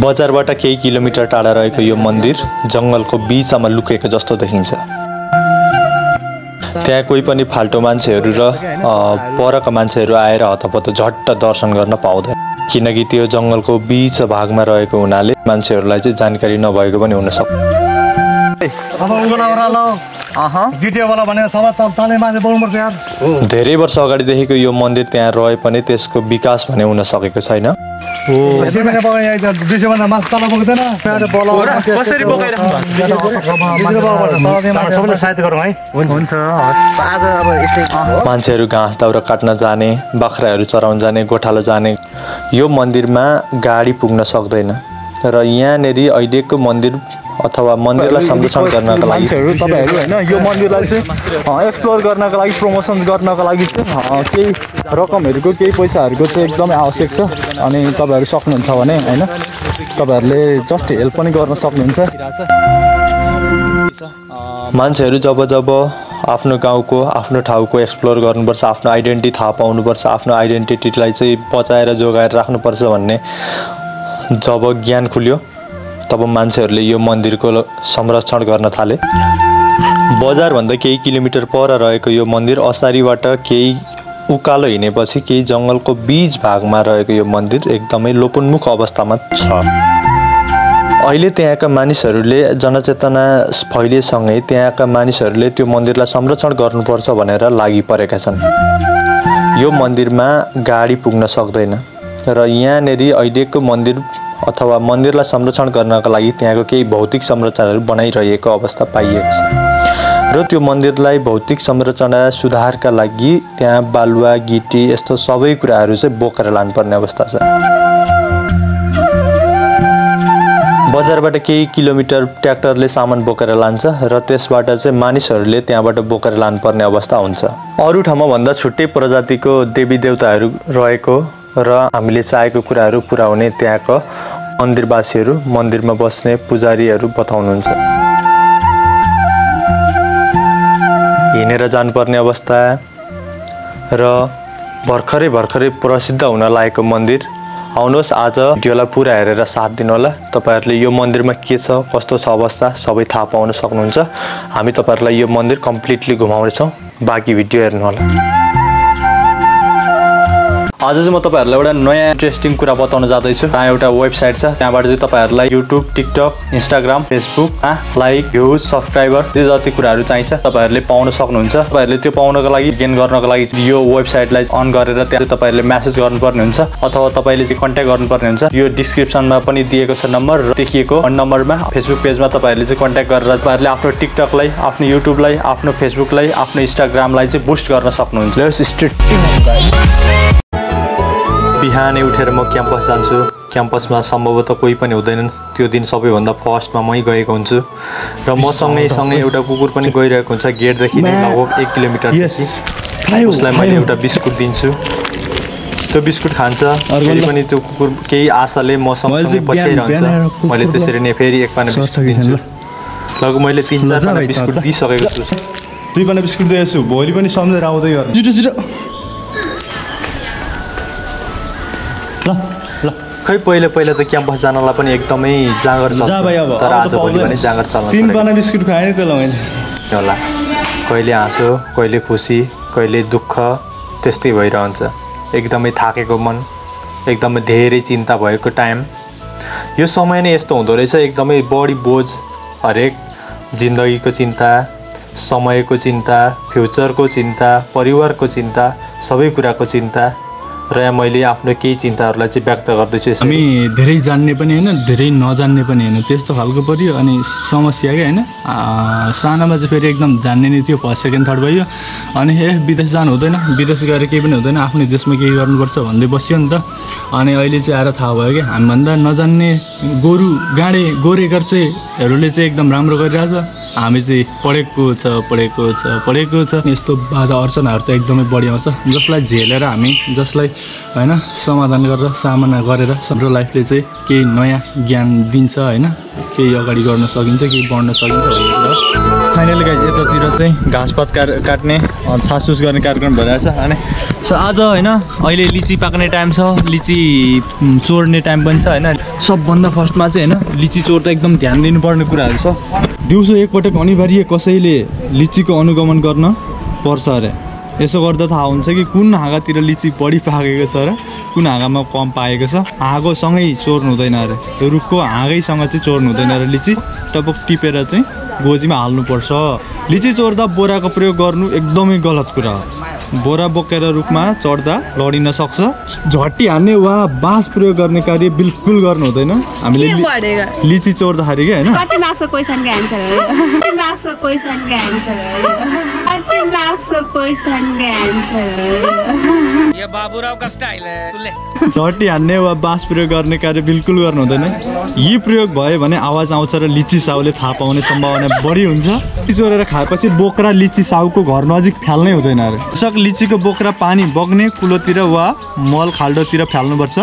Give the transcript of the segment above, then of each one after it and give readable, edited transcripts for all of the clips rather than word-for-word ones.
बजारबाट केही किलोमिटर टाढा रहेको यो मन्दिर जङ्गलको बीचमा लुकेको जस्तो देखिन्छ। त्यहाँ कोही पनि फाल्टो मान्छेहरू र परका मान्छेहरू आएर हतपत झट्ट दर्शन गर्न पाउँदैन, किनकि त्यो जङ्गलको बीच भागमा रहेको हुनाले मान्छेहरूलाई चाहिँ जानकारी नभएको पनि हुन सक्छ। धेरै वर्ष अगाडिदेखिको यो मन्दिर त्यहाँ रहे पनि त्यसको विकास भने हुन सकेको छैन। मान्छेहरू घाँस दाउरा काट्न जाने, बाख्राहरू चराउन जाने, गोठालो जाने, यो मन्दिरमा गाडी पुग्न सक्दैन र यहाँनेरि अहिलेको मन्दिर अथवा मन्दिरलाई संरक्षण गर्नका लागि तपाईहरु हैन यो मन्दिरलाई चाहिँ एक्सप्लोर गर्नका लागि, प्रमोसन गर्नका लागि चाहिँ केही रकमहरुको, केही पैसाहरुको चाहिँ एकदमै आवश्यक छ। अनि तपाईहरु सक्नुहुन्छ भने हैन तपाईहरुले जस्ट हेल्प पनि गर्न सक्नुहुन्छ। मान्छेहरू जब आफ्नो गाउँको, आफ्नो ठाउँको एक्सप्लोर गर्नुपर्छ, आफ्नो आइडेन्टिटी थाहा पाउनुपर्छ, आफ्नो आइडेन्टिटीलाई चाहिँ बचाएर जोगाएर राख्नुपर्छ भन्ने जब ज्ञान खुल्यो तब मान्छेहरूले यो मन्दिरको संरक्षण गर्न थाले। बजारभन्दा केही किलोमिटर पर रहेको यो मन्दिर असारीबाट केही उकालो हिँडेपछि केही जङ्गलको बीच भागमा रहेको यो मन्दिर एकदमै लोपोन्मुख अवस्थामा छ। अहिले त्यहाँका मानिसहरूले जनचेतना फैलिएसँगै त्यहाँका मानिसहरूले त्यो मन्दिरलाई संरक्षण गर्नुपर्छ भनेर लागि परेका छन्। यो मन्दिरमा गाडी पुग्न सक्दैन र यहाँनेरि अहिलेको मन्दिर अथवा मन्दिरलाई संरक्षण गर्नका लागि त्यहाँको केही भौतिक संरचनाहरू बनाइरहेको अवस्था पाइएको छ र त्यो मन्दिरलाई भौतिक संरचना सुधारका लागि त्यहाँ बालुवा, गिटी यस्तो सबै कुराहरू चाहिँ बोकेर लानुपर्ने अवस्था छ। बजारबाट केही किलोमिटर ट्र्याक्टरले सामान बोकेर लान्छ र त्यसबाट चाहिँ मानिसहरूले त्यहाँबाट बोकेर लानुपर्ने अवस्था हुन्छ। अरू ठाउँमा भन्दा छुट्टै प्रजातिको देवी देवताहरू रहेको र हामीले चाहेको कुराहरू पुर्याउने त्यहाँको मन्दिरवासीहरू, मन्दिरमा बस्ने पुजारीहरू बताउनुहुन्छ। हिँडेर जानुपर्ने अवस्था र भर्खरै प्रसिद्ध हुन लागेको मन्दिर। आउनुहोस् आज भिडियोलाई पुरा हेरेर साथ दिनुहोला। तपाईहरुले यो मन्दिरमा के छ, कस्तो छ अवस्था सबै थाहा पाउन सक्नुहुन्छ। हामी तपाईहरुलाई यो मन्दिर कम्प्लिटली घुमाउनेछौँ, बाँकी भिडियो हेर्नुहोला। आज चाहिँ म तपाईहरुलाई एउटा नयाँ इन्ट्रेस्टिङ कुरा बताउन जाँदैछु। त्यहाँ एउटा वेबसाइट छ, त्यहाँबाट चाहिँ तपाईहरुलाई युट्युब, टिकटक, इन्स्टाग्राम, फेसबुकमा लाइक, भ्युज, सब्स्क्राइबर जति कुराहरू चाहिन्छ तपाईहरुले पाउन सक्नुहुन्छ। तपाईहरुले त्यो पाउनको लागि, गेन गर्नको लागि यो वेबसाइटलाई अन गरेर त्यहाँ तपाईहरुले मेसेज गर्नुपर्ने हुन्छ अथवा तपाईले चाहिँ कन्ट्याक्ट गर्नुपर्ने हुन्छ। यो डिस्क्रिप्सनमा पनि दिएको छ नम्बर र देखिएको नम्बरमा फेसबुक पेजमा तपाईहरुले चाहिँ कन्ट्याक्ट गरेर तपाईहरुले आफ्नो टिकटकलाई, आफ्नो युट्युबलाई, आफ्नो फेसबुकलाई, आफ्नो इन्स्टाग्रामलाई चाहिँ बुस्ट गर्न सक्नुहुन्छ। Let's start. बिहानै उठेर म क्याम्पस जान्छु। क्याम्पसमा सम्भवतः कोही पनि हुँदैनन्। त्यो दिन सबैभन्दा फर्स्टमा मै गएको हुन्छु र म सँगै एउटा कुकुर पनि गइरहेको हुन्छ गेटदेखि नै लगभग 1 किलोमिटर। उसलाई मैले एउटा बिस्कुट दिन्छु, त्यो बिस्कुट खान्छ। फेरि पनि त्यो कुकुर केही आशाले म सँगसँगै बसिरहन्छ। मैले त्यसरी नै फेरि एक पाना बिस्कुट दिन्छु। लगभग मैले 3-4 पाना बिस्कुट दिइसकेको छु। 2 पाना बिस्कुट दिएछु, भोलि पनि सम्झेर आउँदै गर्नु। छिटो ल खै पहिला त क्याम्पस जानलाई पनि एकदमै जाँगर चल्छ, तर आज भोलि पनि जाँगर चल्न 3 पाना बिस्कुट खाएँ त मैले होला। कहिले हाँसो, कहिले खुसी, कहिले दुःख त्यस्तै भइरहन्छ। एकदमै थाकेको मन, एकदमै धेरै चिन्ता भएको टाइम। यो समय नै यस्तो हुँदो रहेछ, एकदमै बढी बोझ, हरेक जिन्दगीको चिन्ता, समयको चिन्ता, फ्युचरको चिन्ता, परिवारको चिन्ता, सबै कुराको चिन्ता र मैले आफ्नो केही चिन्ताहरूलाई चाहिँ व्यक्त गर्दैछु। हामी धेरै जान्ने पनि हैन, धेरै नजान्ने पनि हैन, त्यस्तो खालको पर्यो। अनि समस्या के हैन, सानामा चाहिँ फेरि एकदम जान्ने नै थियो, फर्स्ट सेकेन्ड थर्ड भयो। अनि विदेश जानु हुँदैन, विदेश गएर केही पनि हुँदैन, आफ्नै देशमा केही गर्नुपर्छ भन्दै बस्यो नि त। अनि अहिले चाहिँ आएर थाहा भयो कि हामीभन्दा नजान्ने गोरेकर चाहिँहरूले चाहिँ एकदम राम्रो गरिरहेछ। हामी चाहिँ पढेको छ यस्तो बाधा अर्चनाहरू त एकदमै बढी आउँछ, जसलाई झेलेर हामी जसलाई हैन समाधान गरेर सामना गरेर हाम्रो लाइफले चाहिँ केही नयाँ ज्ञान दिन्छ हैन, केही अगाडि गर्न सकिन्छ, केही बढ्न सकिन्छ भन्ने कुरा। फाइनली गाइज यतातिर चाहिँ घाँसपात काट्ने छासुस गर्ने कार्यक्रम भइरहेछ अनि सो आज होइन अहिले लिची पाक्ने टाइम छ, लिची चोर्ने टाइम पनि छ होइन। सबभन्दा फर्स्टमा चाहिँ होइन लिची चोर्दा एकदम ध्यान दिनुपर्ने कुराहरू छ। दिउँसो एकपटक अनिवार्य कसैले लिचीको अनुगमन गर्न पर्छ अरे। यसो गर्दा थाहा हुन्छ कि कुन हाँगातिर लिची बढी पाकेको छ र कुन हाँगामा कम पाएको छ। हाँगोसँगै चोर्नु हुँदैन अरे, त्यो रुखको हाँगैसँग चाहिँ चोर्नु हुँदैन अरे। लिची टपक टिपेर चाहिँ गोजीमा हाल्नुपर्छ। लिची चोर्दा बोराको प्रयोग गर्नु एकदमै गलत कुरा हो। बोरा बोकेर रुखमा चढ्दा लडिन सक्छ। झट्टी हान्ने वा बाँस प्रयोग गर्ने कार्य बिल्कुल गर्नु हुँदैन। हामीले लिची चोर्दाखेरि क्या होइन। कति मार्क्सको क्वेसनको आन्सर हो? कति मार्क्सको क्वेसनको आन्सर हो? कति मार्क्सको क्वेसनको आन्सर हो? यो बाबुराव का स्टाइल है तुले। झट्टी हान्ने वा बाँस प्रयोग गर्ने कार्य बिल्कुल गर्नु हुँदैन। यी प्रयोग भयो भने आवाज आउँछ र लिची साउले थाहा पाउने सम्भावना बढी हुन्छ। लिची चोरेर खाएपछि बोक्रा लिची साउको घर नजिक फ्याल्नै हुँदैन अरे। लिचीको बोक्रा पानी बग्ने कुलोतिर वा मल खाल्डोतिर फ्याल्नुपर्छ।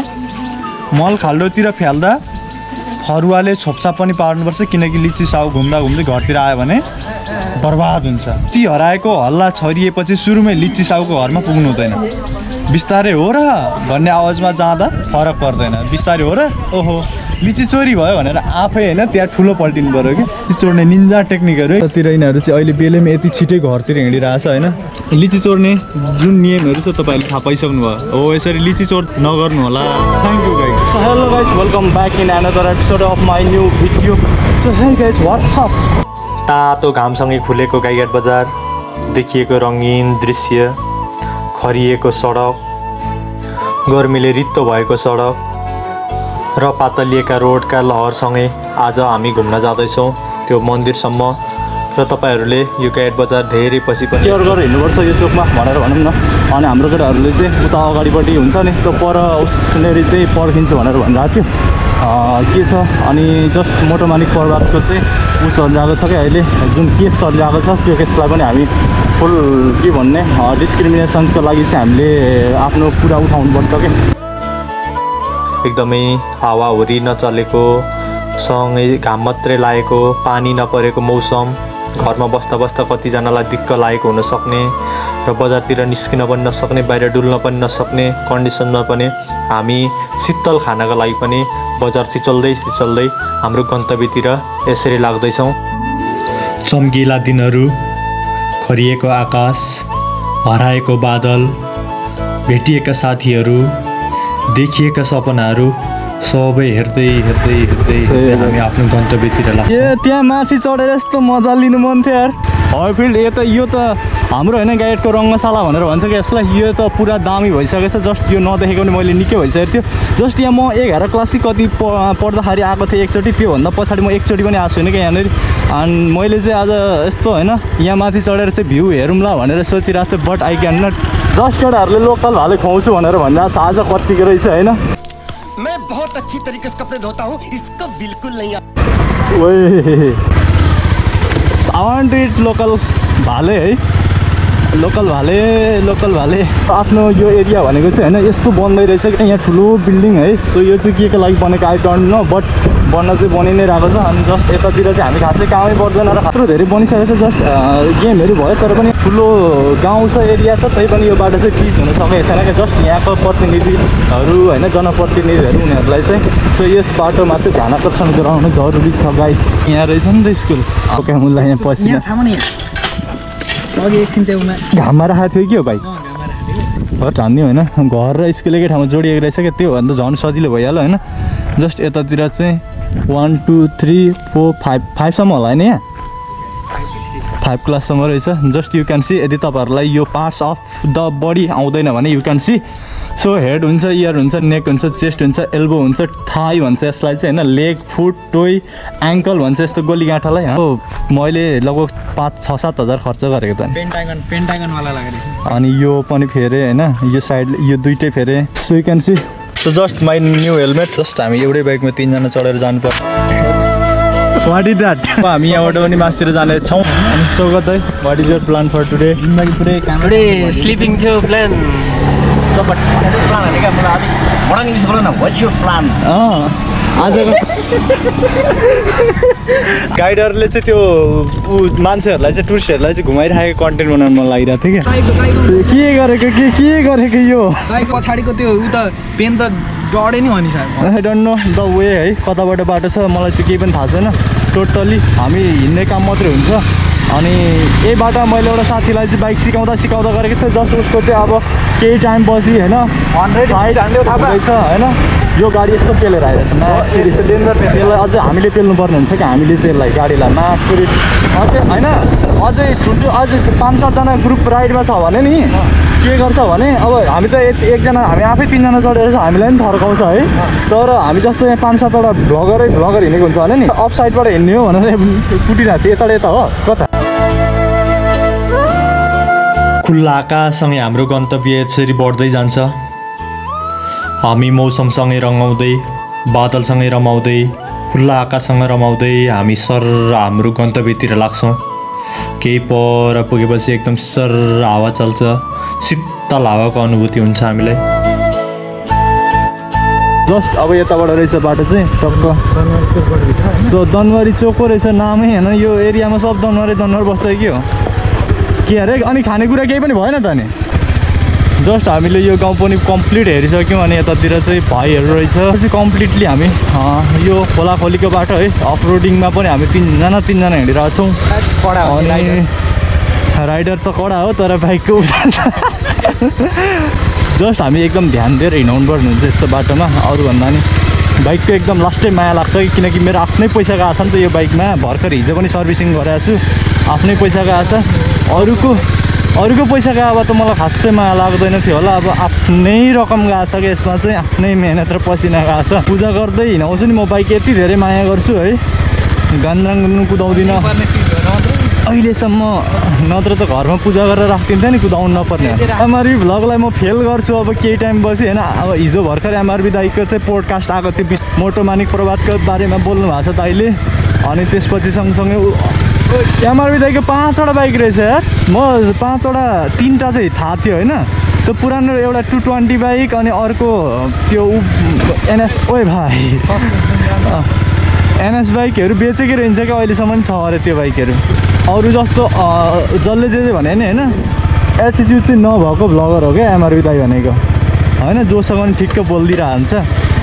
मल खाल्डोतिर फ्याल्दा फरुवाले छोप्छा पनि पार्नुपर्छ, किनकि लिची साउ घुम्दा घुम्दै घरतिर आयो भने बर्बाद हुन्छ। लिची हराएको हल्ला छरिएपछि सुरुमै लिची साउको घरमा पुग्नु हुँदैन। बिस्तारै हो र भन्ने आवाजमा जाँदा फरक पर्दैन। बिस्तारै हो र ओहो लिची चोरी भयो भनेर आफै होइन त्यहाँ ठुलो पल्टिनु पऱ्यो कि। लिची चोर्ने निन्जा टेक्निकहरू यतातिर यिनीहरू चाहिँ अहिले बेलैमा यति छिटै घरतिर हिँडिरहेछ होइन। लिची चोर्ने जुन नियमहरू छ तपाईँहरूले थाहा पाइसक्नु भयो। हो यसरी लिची चोर नगर्नु होला। Thank you guys. So hello guys, welcome back in another episode of my new video. So hey guys, what's up. तातो घामसँगै खुलेको गाईघाट बजार, देखिएको रङ्गीन दृश्य, खरिएको सडक, गर्मीले रित्तो भएको सडक र पातलिएका रोडका लहरसँगै आज हामी घुम्न जाँदैछौँ त्यो मन्दिरसम्म। र तपाईँहरूले यो गाईघाट बजार धेरै पछि पनि केयर गरेर हिँड्नुपर्छ यो चोकमा भनेर भनौँ न। अनि हाम्रो केटाहरूले चाहिँ उता अगाडिपट्टि हुन्छ नि त्यो पर उसनेरी चाहिँ पर्खिन्छु भनेर भनिरहेको थियो के छ। अनि जस्ट मोटो मानिक परिवारको चाहिँ ऊ चलिरहेको छ क्या अहिले, जुन केस चलिरहेको छ त्यो केसलाई पनि हामी फुल के भन्ने डिस्क्रिमिनेसनको लागि चाहिँ हामीले आफ्नो कुरा उठाउनुपर्छ क्या। एकदमै हावाहुरी नचलेको, सँगै घाम मात्रै लागेको, पानी नपरेको मौसम, घरमा बस्दा बस्दा कतिजनालाई दिक्क लागेको हुनसक्ने र बजारतिर निस्किन पनि नसक्ने, बाहिर डुल्न पनि नसक्ने कन्डिसनमा पनि हामी शीतल खानाको लागि पनि बजार चल्दै हाम्रो गन्तव्यतिर यसरी लाग्दैछौँ। चम्किला दिनहरू, खरिएको आकाश, हराएको बादल, भेटिएका साथीहरू, देखिएका सपनाहरू सबै हेर्दै हामी आफ्नो गन्तव्यतिर लाग्छ। त्यहाँ माथि चढेर यस्तो मजा लिनु मन थियो यार। हर्फिल्ड यो त हाम्रो होइन गाइडको रङ्गशाला भनेर भन्छ कि यसलाई। यो त पुरा दामी भइसकेको छ। जस्ट यो नदेखेको पनि मैले निकै भइसकेको थियो। जस्ट यहाँ म 11 क्लास कति पढ्दाखेरि आएको थिएँ एकचोटि, त्योभन्दा पछाडि म एकचोटि पनि आएको छुइनँ क्या यहाँनिर। अनि मैले चाहिँ आज यस्तो होइन यहाँ माथि चढेर चाहिँ भ्यू हेरौँला भनेर सोचिरहेको थिएँ। But I can not. Just केटाहरूले लोकल भाले खुवाउँछु भनेर भनिरहेको छ। आज कतिको रहेछ होइन। मैं बहुत अच्छी तरीके से कपड़े धोता हूँ, इसको बिल्कुल नहीं। I want to eat local भाले है। लोकल भाले आफ्नो यो एरिया भनेको चाहिँ होइन यस्तो बन्दै रहेछ कि यहाँ ठुलो बिल्डिङ है। सो यो चाहिँ के को लागि बनेको आई डोन्ट नो, बट बन्न चाहिँ बनि नै रहेको छ। अनि जस्ट यतातिर चाहिँ हामी खासै कामै पर्दैन र यत्रो धेरै बनिसकेको छ। जस्ट गेमहरू भयो तर पनि ठुलो गाउँ छ, एरिया छ, तै पनि यो बाटो चाहिँ चिज हुन सकेको छैन क्या। जस्ट यहाँको प्रतिनिधिहरू होइन जनप्रतिनिधिहरू उनीहरूलाई चाहिँ सो यस बाटोमा चाहिँ ध्यान आकर्षण गराउनु जरुरी छ गाइस। यहाँ रहेछ नि त स्कुल। ओके मुल्ला यहाँ पछि घाममा राखेको थियो कि हो भाइ? घर हान्ने होइन, घर र स्कुल एकै ठाउँमा जोडिएको रहेछ क्या। त्यो भन्दा झन् सजिलो भइहाल्यो होइन। जस्ट यतातिर चाहिँ 1 2 3 4 5सम्म होला होइन। यहाँ 5 क्लाससम्म रहेछ। Just you can see. यदि तपाईँहरूलाई यो पार्ट्स अफ द बडी आउँदैन भने you can see. So head हुन्छ, इयर हुन्छ, नेक हुन्छ, चेस्ट हुन्छ, एल्बो हुन्छ, थाई भन्छ यसलाई चाहिँ होइन, लेग, फुट, टोय, एङ्कल भन्छ यस्तो गोलीगाँठालाई। हो मैले लगभग 5-6-7 हजार खर्च गरेको त। पेन्टागनवाला लाग्यो। अनि यो पनि फेरे होइन, यो साइड यो दुइटै फेरे। So you can see. So just my new helmet. Just हामी एउटै बाइकमा 3 जना चढेर जानुपर्छ। What is that? हामी यहाँबाट पनि मासतिर जानेछौँ। अनि स्वागत है। What is your plan for today? पुरै स्लिपिङ थियो plan. So, but what is your plan? What is your plan? आजको गाइडरले चाहिँ त्यो मान्छेहरूलाई चाहिँ टुरिस्टहरूलाई चाहिँ घुमाइराखेको कन्टेन्ट बनाउन मन लागिरहेको थियो क्या के गरेको यो पछाडिको त्यो उ त पेन त डढे नि भनि I don't know the way है कताबाट बाटो छ मलाई त्यो केही पनि थाहा छैन टोटल्ली हामी हिँड्ने काम मात्रै हुन्छ अनि यही बाटो मैले एउटा साथीलाई चाहिँ बाइक सिकाउँदा गरेको थियो जस्ट उसको चाहिँ अब केही टाइम पछि होइन 100 हाइट होइन यो गाडी यस्तो पेलेर आइरहेको छ त्यसलाई अझै हामीले पेल्नुपर्ने हुन्छ कि हामीले त्यसलाई गाडीलाई माथि अझै होइन अझै ठुल्ठुलो अझै 5-7 जना ग्रुप राइडमा छ भने नि के गर्छ भने अब हामी त एकजना हामी आफै 3 जना चढेर छ हामीलाई पनि थर्काउँछ है तर हामी जस्तो यहाँ 5-7 वटा भ्लगर हिँडेको हुन्छ भने नि अफ साइडबाट हिँड्ने हो भनेर कुटिरहेको थियो यता हो कता खुल्ला आकाशसँगै हाम्रो गन्तव्य यसरी बढ्दै जान्छ हामी मौसमसँगै रमाउँदै बादलसँगै रमाउँदै खुल्ला आकाशसँग रमाउँदै हामी सर हाम्रो गन्तव्यतिर लाग्छौँ केही पर पुगेपछि एकदम सर हावा चल्छ शीतल हावाको अनुभूति हुन्छ हामीलाई जस्ट अब यताबाट रहेछ बाटो चाहिँ टक्क सो दनवारी चोकको रहेछ नामै होइन यो एरियामा सब दनवार बस्छ कि हो के अरे अनि खानेकुरा केही पनि भएन त नि जस्ट हामीले यो गाउँ पनि कम्प्लिट हेरिसक्यौँ अनि यतातिर चाहिँ भाइहरू रहेछ चाहिँ कम्प्लिटली हामी यो खोलाखोलीको बाटो है अफ रोडिङमा पनि हामी तिनजना हिँडिरहेको छौँ अनि राइडर त कडा हो तर बाइकको जस्ट हामी एकदम ध्यान दिएर हिँडाउनु पर्ने हुन्छ यस्तो बाटोमा अरूभन्दा नि बाइकको एकदम लास्टै माया लाग्छ कि किनकि मेरो आफ्नै पैसाको आछ नि त यो बाइकमा भर्खर हिजो पनि सर्भिसिङ गरेको छु आफ्नै पैसाको आछ अरूको पैसाको अब त मलाई खासै माया लाग्दैन थियो होला अब आफ्नै रकमको आछ कि यसमा चाहिँ आफ्नै मेहनत र पसिनाको आछ पूजा गर्दै हिँडाउँछु नि म बाइक यति धेरै माया गर्छु है गान्द्राङ कुदाउँदिनँ अहिलेसम्म नत्र त घरमा पूजा गरेर राखिदिन्थ्यो नि कुदाउनु नपर्ने एमआरबी भ्लगलाई म फेल गर्छु अब केही टाइम पछि होइन अब हिजो भर्खर एमआरबी दाइको चाहिँ पोडकास्ट आएको थियो मोटो मानिक प्रभातको बारेमा बोल्नु भएको छ दाइले अनि त्यसपछि सँगसँगै एमआरबी दाइको 5वटा बाइक रहेछ यार म 5वटा 3टा चाहिँ थाहा थियो होइन त्यो पुरानो एउटा 220 बाइक अनि अर्को त्यो एनएस ओए भाइ एनएस बाइकहरू बेचेकै रहन्छ क्या अहिलेसम्म छ अरे त्यो बाइकहरू अरू जस्तो जसले जे भने नि होइन एटिट्युड चाहिँ नभएको भ्लगर हो क्या एमआरबी दाइ भनेको होइन जोसँग पनि ठिक्क बोलिदिइरहन्छ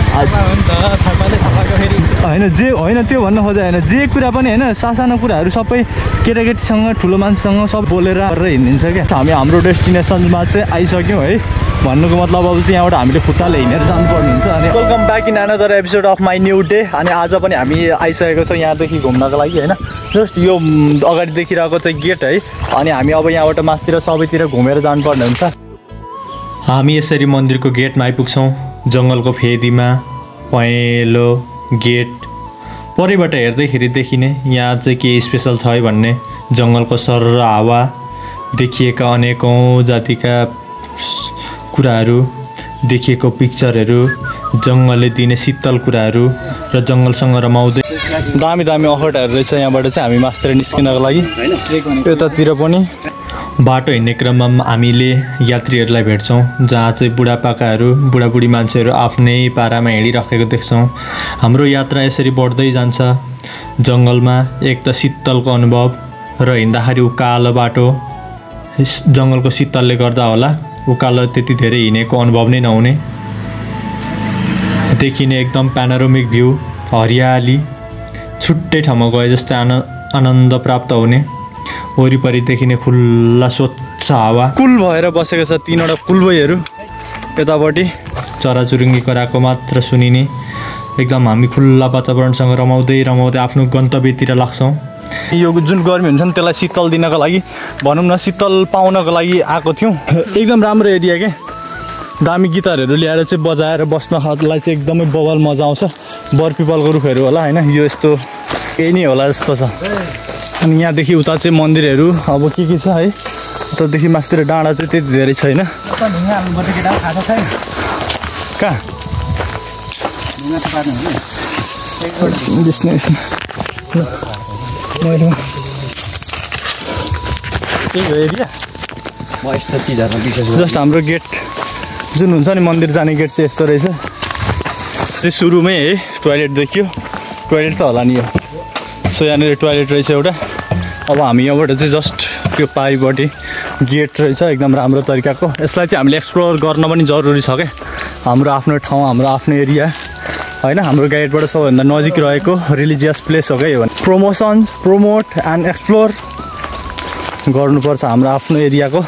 होइन जे होइन त्यो भन्न खोजे होइन जे कुरा पनि होइन सानो कुराहरू सबै केटाकेटीसँग ठुलो मान्छेसँग सब बोलेर गरेर हिँडिदिन्छ क्या हामी हाम्रो डेस्टिनेसनमा चाहिँ आइसक्यौँ है भन्नुको मतलब अब चाहिँ यहाँबाट हामीले खुट्टाले हिँडेर जानुपर्ने हुन्छ अनि welcome back in another episode of my new day अनि आज पनि हामी आइसकेको छौँ यहाँदेखि घुम्नको लागि होइन जस्ट यो अगाडि देखिरहेको चाहिँ गेट है अनि हामी अब यहाँबाट माथितिर सबैतिर घुमेर जानुपर्ने हुन्छ हामी यसरी मन्दिरको गेटमा आइपुग्छौँ जङ्गलको फेदीमा पहेँलो गेट परैबाट हेर्दैखेरि देखिने यहाँ चाहिँ के स्पेसल छ है भन्ने जङ्गलको सर र हावा देखिएका अनेकौँ जातिका कुराहरू देखिएको पिक्चरहरू जङ्गलले दिने शीतल कुराहरू र जङ्गलसँग रमाउँदै दामी अफरहरू रहेछ यहाँबाट चाहिँ हामी मास्तिर निस्किनको लागि यतातिर पनि बाटो हिँड्ने क्रममा हामीले यात्रीहरूलाई भेट्छौँ जहाँ चाहिँ बुढापाकाहरू बुढाबुढी मान्छेहरू आफ्नै पारामा हिँडिराखेको देख्छौँ हाम्रो यात्रा यसरी बढ्दै जान्छ जङ्गलमा एक त शीतलको अनुभव र हिँड्दाखेरि उकालो बाटो जङ्गलको शीतलले गर्दा होला उकालो त्यति धेरै हिँडेको अनुभव नै नहुने देखिने एकदम प्यानोरामिक भ्यू हरियाली छुट्टै ठाउँमा गए जस्तै आनन्द प्राप्त हुने वरिपरि देखिने खुल्ला स्वच्छ हावा कुल भएर बसेको छ 3वटा कुलबैहरू यतापट्टि चराचुरुङ्गी कराएको मात्र सुनिने एकदम हामी खुल्ला वातावरणसँग रमाउँदै आफ्नो गन्तव्यतिर लाग्छौँ यो जुन गर्मी हुन्छ नि त्यसलाई शीतल दिनको लागि भनौँ न शीतल पाउनको लागि आएको थियौँ एकदम राम्रो एरिया क्या दामी गिटारहरू ल्याएर चाहिँ बजाएर बस्नलाई चाहिँ एकदमै बवाल मजा आउँछ बरपिपलको रुखहरू होला होइन यो यस्तो यही नै होला जस्तो छ अनि यहाँदेखि उता चाहिँ मन्दिरहरू अब के छ है उतादेखि मास्तिर डाँडा चाहिँ त्यति धेरै छैन कहाँ एरिया जस्ट हाम्रो गेट जुन हुन्छ नि मन्दिर जाने गेट चाहिँ यस्तो रहेछ चाहिँ सुरुमै है टोयलेट देखियो टोयलेट त होला नि यो सो यहाँनिर टोयलेट रहेछ एउटा अब हामी यहाँबाट चाहिँ जस्ट त्यो पारिपट्टि गेट रहेछ एकदम राम्रो तरिकाको यसलाई चाहिँ हामीले एक्सप्लोर गर्न पनि जरुरी छ क्या हाम्रो आफ्नो ठाउँ हाम्रो आफ्नो एरिया होइन हाम्रो गाइडबाट सबैभन्दा नजिक रहेको रिलिजियस प्लेस हो क्या यो प्रमोट एन्ड एक्सप्लोर गर्नुपर्छ हाम्रो आफ्नो एरियाको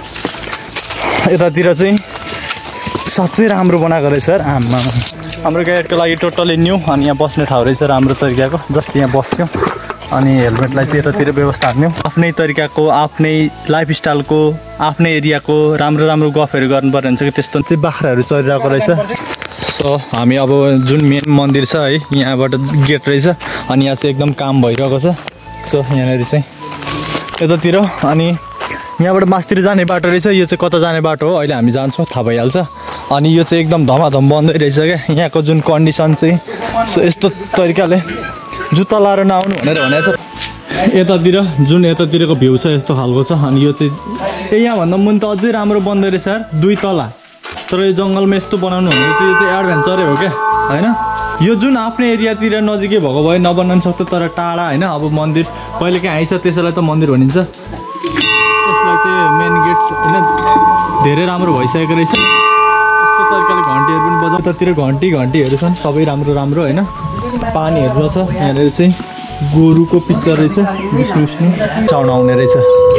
यतातिर चाहिँ साँच्चै राम्रो बनाएको रहेछ यार आमा हाम्रो गाइडको लागि टोटली न्यू अनि यहाँ बस्ने ठाउँ रहेछ राम्रो तरिकाको जस्ट यहाँ बस्थ्यौँ अनि हेलमेटलाई चाहिँ यतातिर व्यवस्था हान्यौँ आफ्नै तरिकाको आफ्नै लाइफस्टाइलको आफ्नै एरियाको राम्रो राम्रो गफहरू गर्नुपर्ने हुन्छ कि त्यस्तो चाहिँ बाख्राहरू चरिरहेको रहेछ सो हामी अब जुन मेन मन्दिर छ है यहाँबाट गेट रहेछ अनि यहाँ चाहिँ एकदम काम भइरहेको छ सो यहाँनिर चाहिँ यतातिर अनि यहाँबाट मासतिर जाने बाटो रहेछ यो चाहिँ कता जाने बाटो हो अहिले हामी जान्छौँ थाहा भइहाल्छ अनि यो चाहिँ एकदम धमाधम बन्दै रहेछ क्या यहाँको जुन कन्डिसन चाहिँ सो यस्तो तरिकाले जुत्ता लाएर नआउनु भनेर भनेको छ यतातिरको भ्यू छ यस्तो खालको छ अनि यो चाहिँ यहाँभन्दा मुनि त अझै राम्रो बन्दै रहेछ यार 2 तला तर यो जङ्गलमा यस्तो बनाउनु भनेको चाहिँ यो चाहिँ एडभेन्चरै हो क्या होइन यो जुन आफ्नो एरियातिर नजिकै भएको भए नबनाउन सक्थ्यो तर टाढा होइन अब मन्दिर कहिले काहीँ आइछ त्यसैलाई त मन्दिर भनिन्छ यसलाई चाहिँ मेन गेट होइन धेरै राम्रो भइसकेको रहेछ यस्तो तरिकाले घन्टीहरू पनि बजाउँछ यतातिर घन्टीहरू छन् सबै राम्रो राम्रो होइन पानीहरू छ यहाँनिर चाहिँ गोरुको पिक्चर रहेछ विष्णु चाउन आउने रहेछ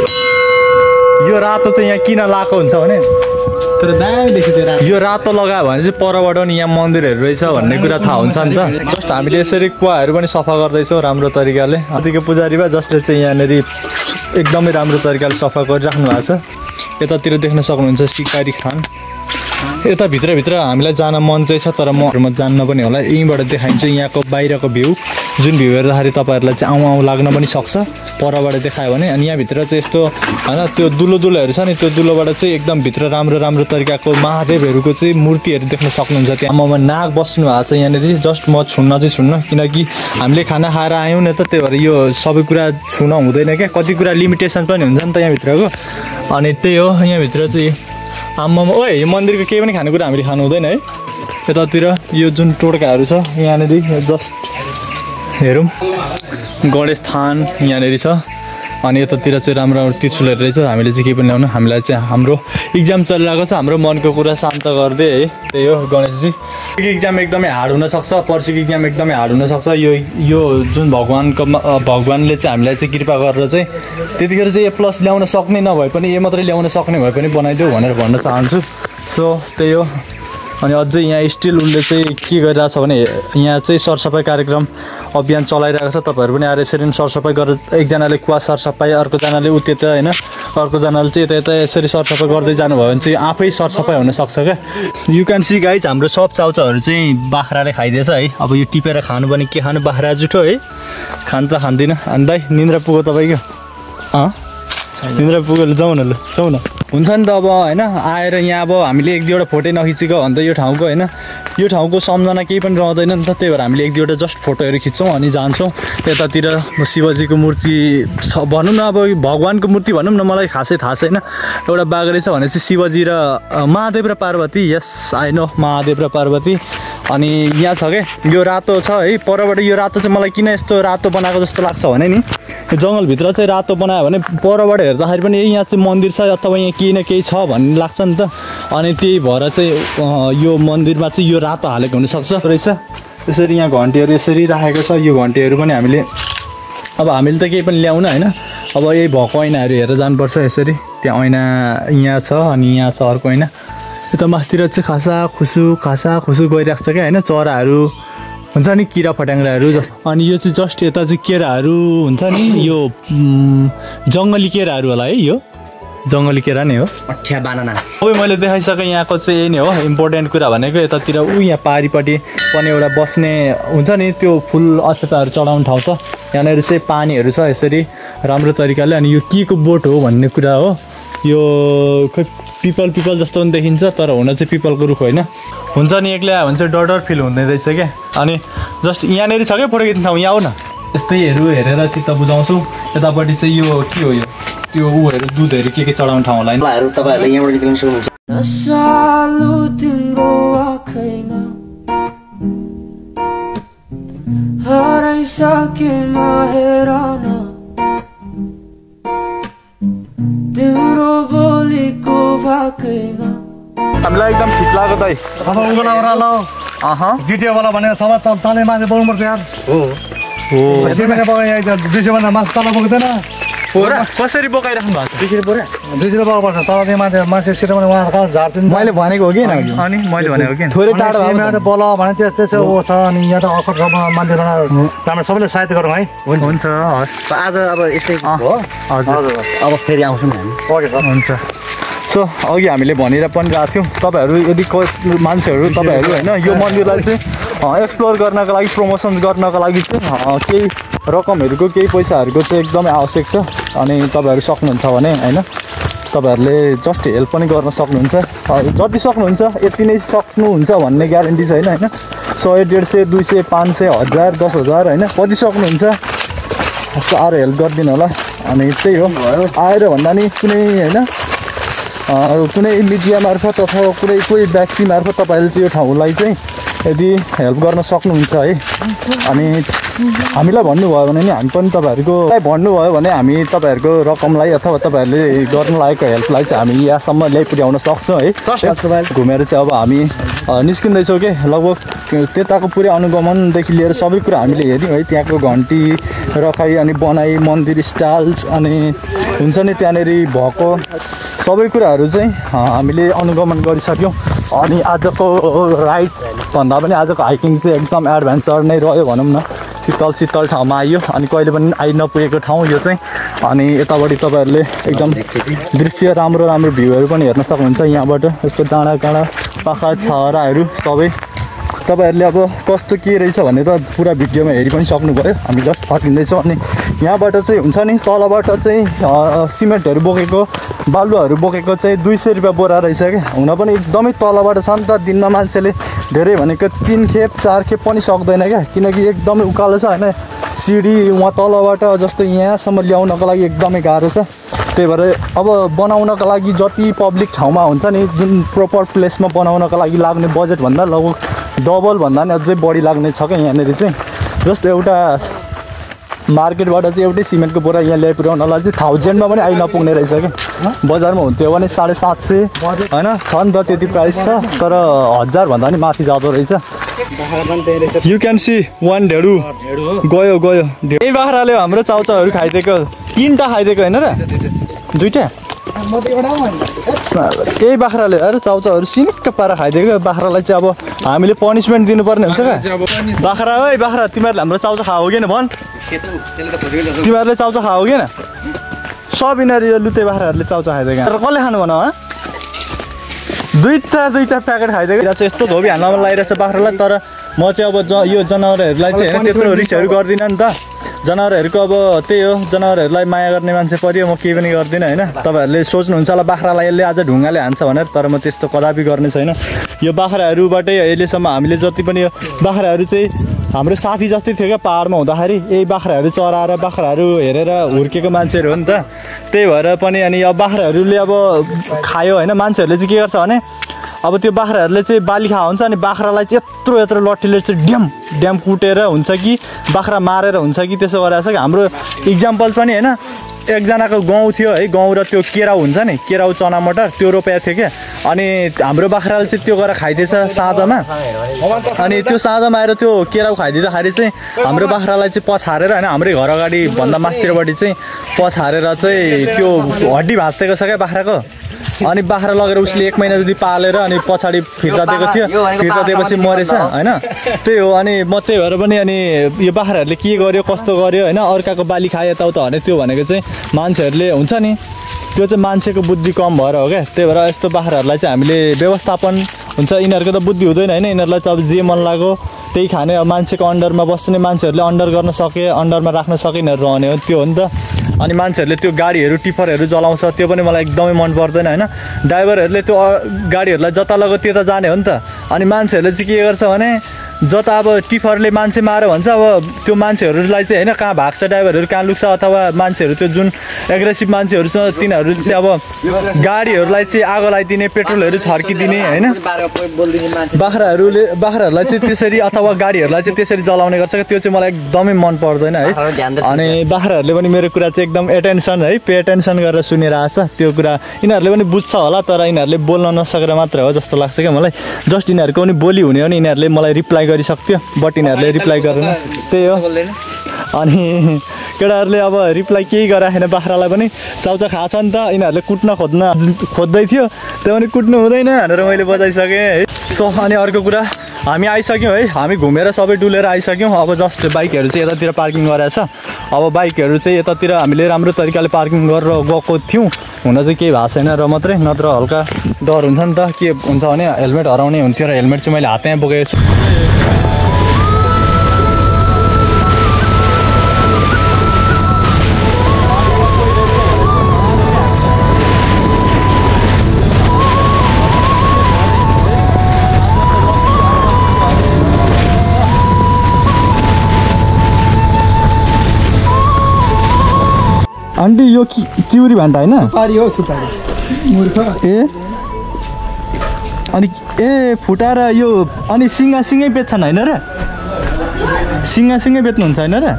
यो रातो चाहिँ यहाँ किन लगाएको हुन्छ भने तर दामी देख्छ यो रातो लगायो भने चाहिँ परबाट नि यहाँ मन्दिरहरू रहेछ भन्ने कुरा थाहा हुन्छ नि त जस्ट हामीले यसरी कुवाहरू पनि सफा गर्दैछौँ राम्रो तरिकाले अतिको पुजारी भए जसले चाहिँ यहाँनिर एकदमै राम्रो तरिकाले सफा गरिराख्नु भएको छ यतातिर देख्न सक्नुहुन्छ सिकारी खान यता भित्रभित्र हामीलाई जान मन चाहिँ छ तर म जान्न पनि होला यहीँबाट देखाइन्छ यहाँको बाहिरको भ्यू जुन भ्यू हेर्दाखेरि तपाईँहरूलाई चाहिँ आउँ लाग्न पनि सक्छ परबाट देखायो भने अनि यहाँभित्र चाहिँ यस्तो होइन त्यो दुलोहरू छ नि त्यो दुलोबाट चाहिँ एकदम भित्र राम्रो राम्रो तरिकाको महादेवहरूको चाहिँ मूर्तिहरू देख्न सक्नुहुन्छ त्यहाँ म नाग बस्नु भएको छ यहाँनिर जस्ट म छुन्न किनकि हामीले खाना खाएर आयौँ नि त त्यही भएर यो सबै कुरा छुन हुँदैन क्या कति कुरा लिमिटेसन पनि हुन्छ नि त यहाँभित्रको अनि त्यही हो यहाँभित्र चाहिँ आम्मामा ओए यो मन्दिरको केही पनि खानेकुरा हामीले खानु हुँदैन है यतातिर यो जुन टोड्काहरू छ यहाँनिर जस्ट हेरौँ गणेश थान यहाँनिर छ अनि यतातिर चाहिँ राम्रो राम्रो त्रिशूलहरू रहेछ हामीले चाहिँ केही पनि ल्याउनु हामीलाई चाहिँ हाम्रो इक्जाम चलिरहेको छ हाम्रो मनको कुरा शान्त गरिदिए है त्यही हो गणेशजी इक्जाम एकदमै हार्ड हुनसक्छ पर्सिको इक्जाम एकदमै हार्ड हुनसक्छ यो जुन भगवान्ले चाहिँ हामीलाई चाहिँ कृपा गरेर चाहिँ त्यतिखेर चाहिँ ए प्लस ल्याउन सक्ने नभए पनि ए मात्रै ल्याउन सक्ने भए पनि बनाइदेऊ भनेर भन्न चाहन्छु सो त्यही हो अनि अझै यहाँ स्टिल उसले चाहिँ के गरिरहेको छ भने यहाँ चाहिँ सरसफाइ कार्यक्रम अभियान चलाइरहेको छ तपाईँहरू पनि आएर यसरी नै सरसफाइ गरेर एकजनाले कुवा सरसफाइ अर्कोजनाले उता होइन अर्कोजनाले चाहिँ यता यसरी सरसफाइ गर्दै जानुभयो भने चाहिँ आफै सरसफाइ हुनसक्छ क्या यु क्यान सी गाइज हाम्रो सब चाउचाउहरू चाहिँ बाख्राले खाइदिएछ है अब यो टिपेर खानु पनि के खानु बाख्रा जुठो है खानु त खाँदिनँ अनि दाइ निन्द्रा पुग्यो तपाईँको निन्द्रा पुगेर जाउँ न हुन्छ नि त अब होइन आएर यहाँ अब हामीले 1-2वटा फोटो नखिचेको अन्त यो ठाउँको होइन यो ठाउँको सम्झना केही पनि रहँदैन नि त त्यही भएर हामीले 1-2वटा जस्ट फोटोहरू खिच्छौँ अनि जान्छौँ यतातिर शिवजीको मूर्ति छ भनौँ न अब भगवान्को मूर्ति भनौँ न मलाई खासै थाहा छैन एउटा बाघ रहेछ भने चाहिँ शिवजी र महादेव र Parvati yes I know Mahadev र पार्वती अनि यहाँ छ क्या यो रातो छ है परबाट यो रातो चाहिँ मलाई किन यस्तो रातो बनाएको जस्तो लाग्छ भने नि यो जङ्गलभित्र चाहिँ रातो बनायो भने परबाट हेर्दाखेरि पनि यहाँ चाहिँ मन्दिर छ अथवा यहाँ केही न केही छ भन्ने लाग्छ नि त अनि त्यही भएर चाहिँ यो मन्दिरमा चाहिँ यो रातो हालेको हुनसक्छ रहेछ यसरी यहाँ घन्टीहरू यसरी राखेको छ यो घन्टीहरू पनि हामीले अब हामीले त केही पनि ल्याउन होइन अब यही भएको ऐनाहरू हेरेर जानुपर्छ यसरी त्यहाँ ऐना यहाँ छ अनि यहाँ छ अर्को ऐना यता मासतिर चाहिँ खासा खुसु गइरहेको छ क्या होइन चराहरू हुन्छ नि किरा फट्याङ्ग्राहरू जस्तो अनि यो चाहिँ जस्ट यता चाहिँ केराहरू हुन्छ नि यो जङ्गली केराहरू होला है यो जङ्गली केरा नै हो अठ्या बानाना अब मैले देखाइसकेँ यहाँको चाहिँ यही नै हो इम्पोर्टेन्ट कुरा भनेको यतातिर यहाँ पारिपट्टि पनि एउटा बस्ने हुन्छ नि त्यो फुल अक्षताहरू चढाउने ठाउँ छ यहाँनिर चाहिँ पानीहरू छ यसरी राम्रो तरिकाले अनि यो के को बोट हो भन्ने कुरा हो यो खै पिपल जस्तो पनि देखिन्छ तर हुन चाहिँ पिपलको रुख होइन हुन्छ नि एक्लै आयो भने चाहिँ डर फिल हुँदै रहेछ क्या अनि जस्ट यहाँनिर छ क्या फोटो खिच्ने ठाउँ यहाँ हो न यस्तैहरू हेरेर चित्त बुझाउँछौँ यतापट्टि चाहिँ यो के हो यो त्यो उहरू दुधहरू के चढाउने ठाउँ होला तपाईँहरूले यहाँबाट निक्लिन सक्नुहुन्छ सकेन हेरन तिम्रो बोलीको भाकैमा हामीलाई एकदम ठिक लाग्यो दाइ अब उगला ल गिटिया वाला भनेर सबै तले मान्छे बोल्नु पर्छ यार हो सिमेन्ट बगाइ 200 भन्दा माथि तल पुग्दैन पोरा कसरी बोकाइराख्नु भएको छ 200 बगाउ पर्छ तल त्यहाँ मान्छे सिट भने उहाँ कहाँ झार्दिन मैले भनेको हो कि अनि मैले भनेको कि थोरै टाढो सिमेन्ट बोल भने त्यसो ओ छ अनि यहाँ त अखर मान्छे राम्रो सबैले सहायता गरौँ है हुन्छ हस् आज अब यस्तै हो हजुर अब फेरि आउँछौँ हामी ओके सर हुन्छ सो अघि हामीले भनेर पनि गएको थियौँ तपाईँहरू यदि मान्छेहरू तपाईँहरू होइन यो मन्दिरलाई चाहिँ एक्सप्लोर गर्नको लागि प्रमोसन गर्नको लागि चाहिँ केही रकमहरूको केही पैसाहरूको चाहिँ एकदमै आवश्यक छ अनि तपाईँहरू सक्नुहुन्छ भने होइन तपाईँहरूले जस्ट हेल्प पनि गर्न सक्नुहुन्छ जति सक्नुहुन्छ यति नै सक्नुहुन्छ भन्ने ग्यारेन्टी छैन होइन 100 150 200 500 1000 10,000 होइन कति सक्नुहुन्छ साह्रो हेल्प गरिदिनु होला अनि त्यही हो आएर भन्दा नि कुनै मिडिया मार्फत अथवा कोही व्यक्ति मार्फत तपाईँले चाहिँ यो ठाउँलाई चाहिँ यदि हेल्प गर्न सक्नुहुन्छ है अनि हामीलाई भन्नुभयो भने नि हामी पनि तपाईँहरूलाई भन्नुभयो भने हामी तपाईँहरूको रकमलाई अथवा तपाईँहरूले गर्न लागेको हेल्पलाई चाहिँ हामी यहाँसम्म ल्याइपुर्याउन सक्छौँ है घुमेर चाहिँ अब हामी निस्किँदैछौँ कि लगभग त्यताको पुरै अनुगमनदेखि लिएर सबै कुरा हामीले हेऱ्यौँ है त्यहाँको घन्टी रखाइ अनि बनाइ मन्दिर स्टाइल्स अनि हुन्छ नि त्यहाँनिर भएको सबै कुराहरू चाहिँ हामीले अनुगमन गरिसक्यौँ अनि आजको राइड भन्दा पनि आजको हाइकिङ चाहिँ एकदम एडभेन्चर नै रह्यो भनौँ न शीतल ठाउँमा आइयो अनि कहिले पनि आइ नपुगेको ठाउँ यो चाहिँ अनि यताबाट तपाईँहरूले एकदम दृश्य राम्रो भ्यूहरू पनि हेर्न सक्नुहुन्छ यहाँबाट यस्तो डाँडा काँडा पाखा छहराहरू सबै तपाईँहरूले अब कस्तो के रहेछ भन्ने त पुरा भिडियोमा हेरि पनि सक्नुभयो हामी जस्ट फर्किँदैछौँ अनि यहाँबाट चाहिँ हुन्छ नि तलबाट चाहिँ सिमेन्टहरू बोकेको बालुवाहरू बोकेको चाहिँ 200 रुपियाँ बोरा रहेछ क्या हुन पनि एकदमै तलबाट छ नि त दिनमा मान्छेले धेरै भनेको 3 खेप 4 खेप पनि सक्दैन क्या किनकि एकदमै उकालो छ होइन सिडी उहाँ तलबाट जस्तो यहाँसम्म ल्याउनको लागि एकदमै गाह्रो छ त्यही भएर अब बनाउनको लागि जति पब्लिक ठाउँमा हुन्छ नि जुन प्रोपर प्लेसमा बनाउनको लागि लाग्ने बजेटभन्दा लगभग डबल भन्दा नि अझै बढी लाग्ने छ क्या यहाँनिर चाहिँ जस्ट एउटा मार्केटबाट चाहिँ एउटै सिमेन्टको बोरा यहाँ ल्याइपुर्याउनलाई चाहिँ 1000 मा पनि आइ नपुग्ने रहेछ क्या बजारमा हुन्थ्यो भने 750 होइन छ नि त त्यति प्राइस छ तर 1000 भन्दा नि माथि जाँदो रहेछ यु क्यान सी वान ढेडु गयो यही बाख्राले हाम्रो चाउचाउहरू खाइदिएको 3टा खाइदिएको होइन र 2टा यही बाख्राले अरे चाउचाउहरू सिनिक्क पारा खाइदिएको बाख्रालाई चाहिँ अब हामीले पनिसमेन्ट दिनुपर्ने हुन्छ क्या बाख्रा ओइ बाख्रा तिमीहरूले हाम्रो चाउचा खाओ कि भन् तिमीहरूले चाउचा खाओ कि सब यिनीहरू यो लुते बाख्राहरूले चाउचा खाइदिएको तर कसले खानु भन दुईटा प्याकेट खाइदिएको चाहिँ यस्तो धोबी हाल्नमा लगाइरहेछ बाख्रालाई तर म चाहिँ अब यो जनावरहरूलाई चाहिँ होइन त्यत्रो रिक्सहरू गर्दिनँ नि त जनावरहरूको अब त्यही हो जनावरहरूलाई माया गर्ने मान्छे पर्यो म केही पनि गर्दिनँ होइन तपाईँहरूले सोच्नुहुन्छ होला बाख्रालाई यसले आज ढुङ्गाले हान्छ भनेर तर म त्यस्तो कदापि गर्ने छैन यो बाख्राहरूबाटै अहिलेसम्म हामीले जति पनि यो बाख्राहरू चाहिँ हाम्रो साथी जस्तै थियो क्या पाहाडमा हुँदाखेरि यही बाख्राहरू चराएर बाख्राहरू हेरेर हुर्केको मान्छेहरू हो नि त त्यही भएर पनि अनि अब बाख्राहरूले अब खायो होइन मान्छेहरूले चाहिँ के गर्छ भने अब त्यो बाख्राहरूले चाहिँ बाली खा हुन्छ अनि बाख्रालाई चाहिँ यत्रो लट्ठीले चाहिँ ड्याम कुटेर हुन्छ कि बाख्रा मारेर हुन्छ कि त्यसो गरेर छ कि हाम्रो इक्जाम्पल पनि होइन एकजनाको गाउँ थियो है गाउँ र त्यो केराउ हुन्छ नि केराउ चना मटर त्यो रोपेको थियो क्या अनि हाम्रो बाख्राले चाहिँ त्यो गरेर खाइदिएछ साँझमा अनि त्यो साँझमा आएर त्यो केराउ खाइदिँदाखेरि चाहिँ हाम्रो बाख्रालाई चाहिँ पछारेर होइन हाम्रै घर अगाडि भन्दा मास्तिरपट्टि चाहिँ पछारेर चाहिँ त्यो हड्डी भाँचिदिएको छ क्या बाख्राको अनि बाख्रा लगेर उसले 1 महिना जति पालेर अनि पछाडि फिर्ता दिएको थियो फिर्ता दिएपछि मरेछ होइन त्यही हो अनि म त्यही भएर पनि अनि यो बाख्राहरूले के गर्यो कस्तो गर्यो होइन अर्काको बाली खायो यताउता भने त्यो भनेको चाहिँ मान्छेहरूले हुन्छ नि त्यो चाहिँ मान्छेको बुद्धि कम भएर हो क्या त्यही भएर यस्तो बाख्राहरूलाई चाहिँ हामीले व्यवस्थापन हुन्छ यिनीहरूको त बुद्धि हुँदैन होइन यिनीहरूलाई चाहिँ अब जे मन लाग्यो त्यही खाने अब मान्छेको अन्डरमा बस्ने मान्छेहरूले अन्डर गर्न सके अन्डरमा राख्न सके यिनीहरू रहने हो त्यो हो नि त अनि मान्छेहरूले त्यो गाडीहरू टिफरहरू जलाउँछ त्यो पनि मलाई एकदमै मन पर्दैन होइन ड्राइभरहरूले त्यो गाडीहरूलाई जता लग्यो त्यता जाने हो नि त अनि मान्छेहरूले चाहिँ के गर्छ भने जता अब टिफरले मान्छे मार भन्छ अब त्यो मान्छेहरूलाई चाहिँ होइन कहाँ भाग्छ ड्राइभरहरू कहाँ लुक्छ अथवा मान्छेहरू चाहिँ जुन एग्रेसिभ मान्छेहरू छ तिनीहरू चाहिँ अब गाडीहरूलाई चाहिँ आगो लगाइदिने पेट्रोलहरू छर्किदिने होइन बाख्राहरूलाई चाहिँ त्यसरी अथवा गाडीहरूलाई चाहिँ त्यसरी जलाउने गर्छ त्यो चाहिँ मलाई एकदमै मन पर्दैन है अनि बाख्राहरूले पनि मेरो कुरा चाहिँ एकदम एटेन्सन है पे एटेन्सन गरेर सुनिरहेछ त्यो कुरा यिनीहरूले पनि बुझ्छ होला तर यिनीहरूले बोल्न नसकेर मात्र हो जस्तो लाग्छ क्या मलाई जस्ट यिनीहरूको पनि बोली हुने हो नि यिनीहरूले मलाई रिप्लाई गरिसक्थ्यो बट यिनीहरूले रिप्लाई गरेन त्यही हो अनि केटाहरूले अब रिप्लाई केही गराएन बाख्रालाई पनि चाउचा खाछ नि त यिनीहरूले कुट्न खोज्दै थियो त्यो पनि कुट्नु हुँदैन भनेर मैले बजाइसकेँ है सो अनि अर्को कुरा हामी आइसक्यौँ है हामी घुमेर सबै डुलेर आइसक्यौँ अब जस्ट बाइकहरू चाहिँ यतातिर पार्किङ गरेछ अब बाइकहरू चाहिँ यतातिर हामीले राम्रो तरिकाले पार्किङ गरेर गएको थियौँ हुन चाहिँ केही भएको छैन र मात्रै नत्र हल्का डर हुन्छ नि त के हुन्छ भने हेलमेट हराउने हुन्थ्यो र हेलमेट चाहिँ मैले हातैमा बोकेको छु आन्टी यो चिउरी भान्डा होइन सुपारी हो सुपारी मूर्ख ए अनि ए फुटाएर यो अनि सिँगै बेच्छन् होइन र सिँगै बेच्नुहुन्छ होइन र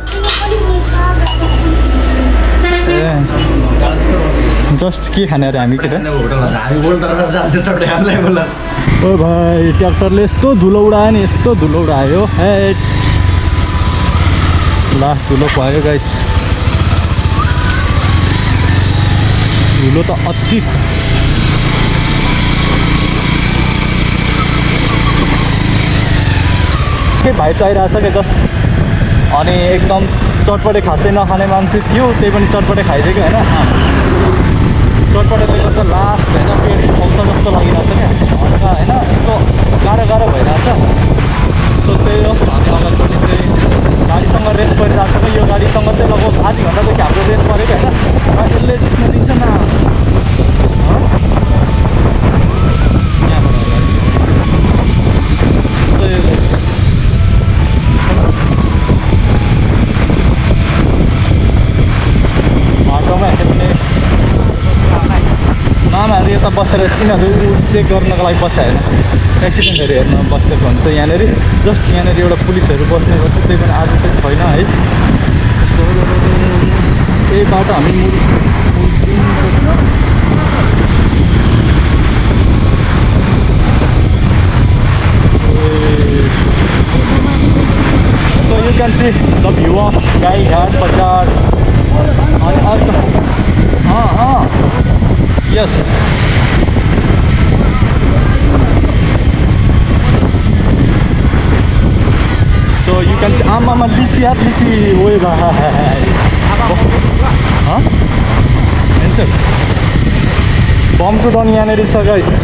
ए जस्ट के खाने अरे हामी केटा ओ भाइ ट्र्याक्टरले यस्तो धुलो उडायो नि यस्तो धुलो उडायो हेट लास्ट धुलो भयो गाइस धुलो त अति के भाइ चाहिरहेछ क्या जस्ट अनि एकदम चटपटे खासै नखाने मान्छे थियो त्यही पनि चटपटे खाइदिएको होइन चटपटेले गर्दा लास्ट होइन पेट फल्छ जस्तो लागिरहेछ क्या हल्का होइन यस्तो गाह्रो भइरहेछ सो त्यही हो हामी अगाडि पनि चाहिँ गाडीसँग रेस परिरहेको छ यो गाडीसँग चाहिँ लगभग आधी घन्टादेखि हाम्रो रेस परेको होइन यसले जित्न दिन्छ न बाटोमा हेर्ने मामाहरू यता बसेर तिनीहरू चेक गर्नको लागि बस्छ होइन एक्सिडेन्टहरू हेर्न बसेको हुन्छ यहाँनिर जस्ट यहाँनिर एउटा पुलिसहरू बस्ने गर्छ त्यही पनि आज चाहिँ छैन है यही बाटो हामी So you can see the view of Gaighat Bazaar and also yes so you can see mama lichi way huh enter bomb to down यहाँ नेरी छ guys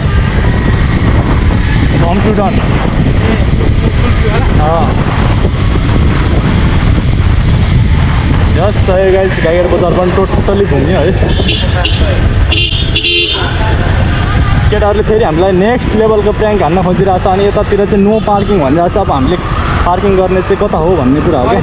bomb to down यस सही गाइस गाइघाट बजार पनि टोटल्ली घुम्यो है केटाहरूले फेरि हामीलाई नेक्स्ट लेभलको प्र्याङ्क हान्न खोजिरहेको छ अनि यतातिर चाहिँ नो पार्किङ भनिरहेको छ अब हामीले पार्किङ गर्ने चाहिँ कता हो भन्ने कुरा हो क्या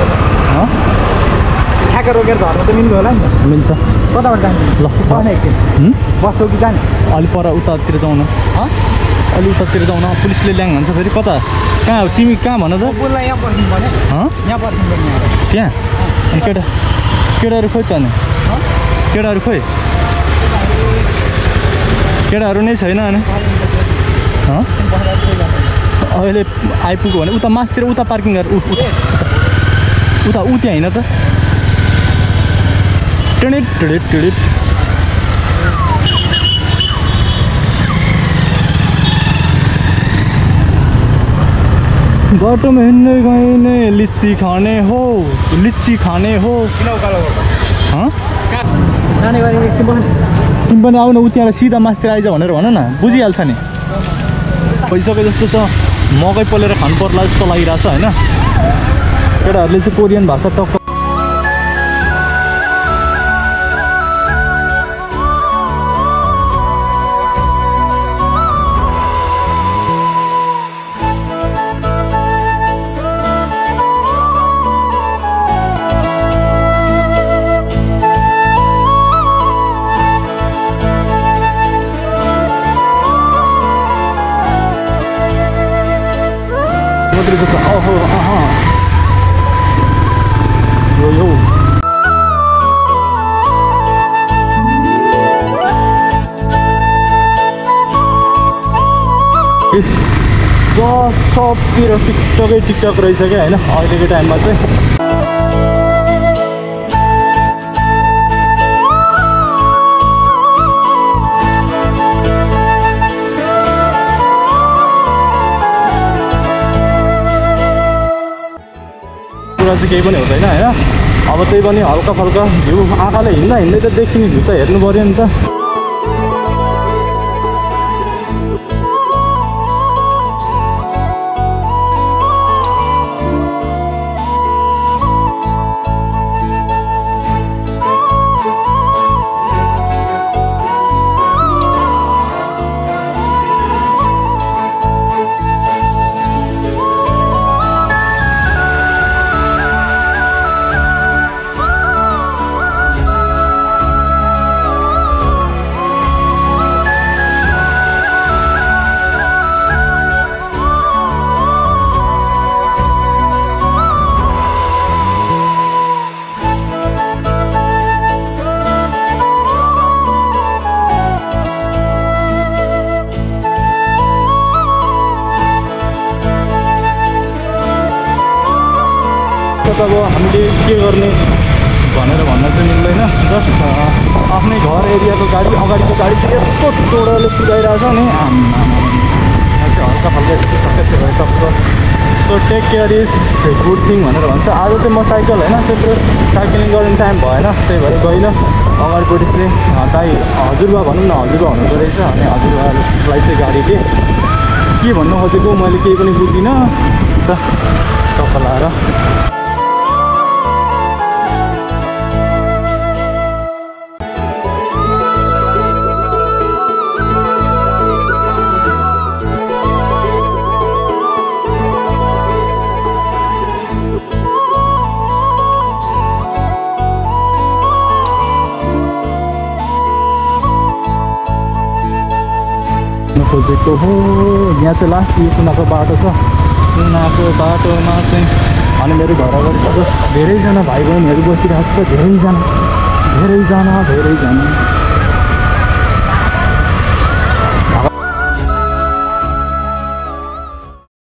ठ्याक्क रोकेर धर्नु त मिल्दो होला नि मिल्छ कताबाट जान्छ ल एकछिन बस्छौ कि जाने अलि पर उतातिर जाउँ न अलि उतातिर जाउँ न पुलिसले ल्याङ भन्छ फेरि कता कहाँ हो तिमी कहाँ भन त बोल्न यहाँ पर्खिनु पर्ने यहाँ पर्खिनु पर्ने त्यहाँ अनि केटाहरू खोइ त अनि केटाहरू नै छैन अनि अहिले आइपुग्यो भने उता मासतिर उता पार्किङ गरेर उता ऊ त्यहाँ होइन त टिडिट बाटो में हिँड्ने गइने लिच्ची खाने हो हाँ जाने गरी एकछिन बस्नु तिमी पनि आउन उ त्यहाँबाट सिधा मासतिर आइज भनेर भन न बुझिहाल्छ नि भइसक्यो जस्तो छ मकै पोलेर खानु पर्ला जस्तो लागिरहेछ होइन केटाहरूले चाहिँ कोरियन भाषा टक्क भित्रीको छ ओहो यो सबतिर टिकटक रहेछ क्या होइन अहिलेको टाइममा चाहिँ कुरा चाहिँ केही पनि हुँदैन होइन अब त्यही पनि हल्का फल्का भ्यू आँखाले हिँड्दै त देखिने भ्यू त हेर्नु पऱ्यो नि त अब हामीले के गर्ने भनेर भन्न चाहिँ मिल्दैन जस्ट आफ्नै घर एरियाको गाडी अगाडिको गाडी चाहिँ यस्तो टोडोले कुदाइरहेछ नि हल्का फल्का यस्तो भइसक्छ so take care is good thing भनेर भन्छ आज चाहिँ म साइकल होइन त्यत्रो साइक्लिङ गर्ने टाइम भएन त्यही भएर गइनँ अगाडिपट्टि चाहिँ दाइ हजुरबा भनौँ न हजुरबा हुनुको रहेछ अनि हजुरबालाई चाहिँ गाडीले के भन्नु खोजेको मैले केही पनि बुझ्दिनँ त टक्क लाएर खोजेको हो यहाँ चाहिँ लास्ट यो कुनाको बाटो छ कुनाको बाटोमा चाहिँ अनि मेरो घर अगाडि अब धेरैजना भाइ बहिनीहरू बसिरहेको छ धेरैजना